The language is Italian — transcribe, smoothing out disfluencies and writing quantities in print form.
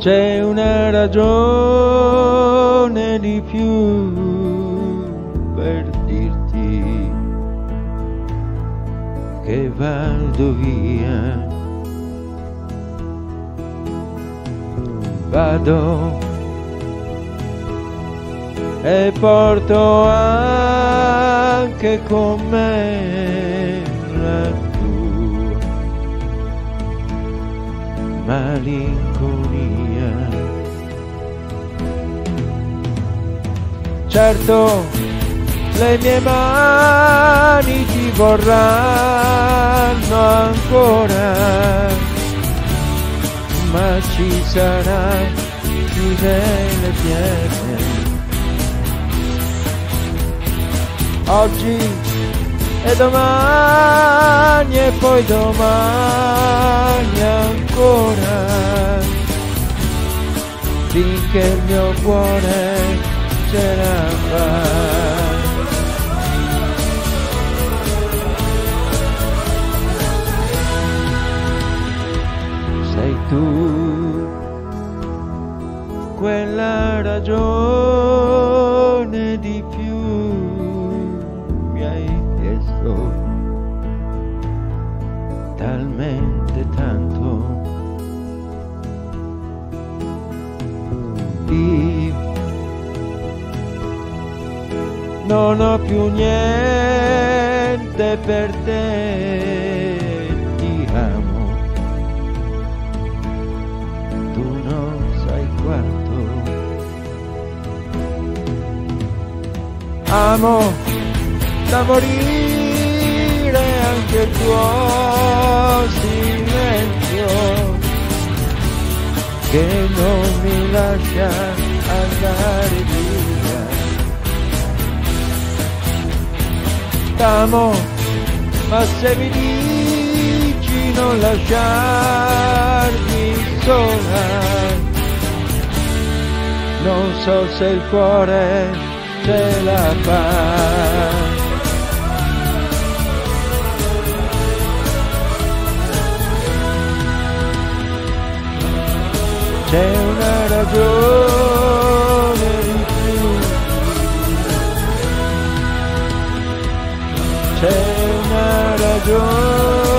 c'è una ragione di più per dirti che vado via. Vado e porto anche con me la tua malinconia. Certo, le mie mani ti vorranno ancora, ma ci sarà chi nelle piene. Oggi e domani e poi domani ancora, finché il mio cuore ce la fa. Sei tu quella ragione di più, mi hai chiesto talmente tanto. Io non ho più niente per te, ti amo, tu non sai quanto. Amo da morire anche il tuo silenzio, che non mi lascia andare via. T'amo, ma se mi dici non lasciarmi sola, non so se il cuore ce la fa. C'è una ragione di più, c'è una ragione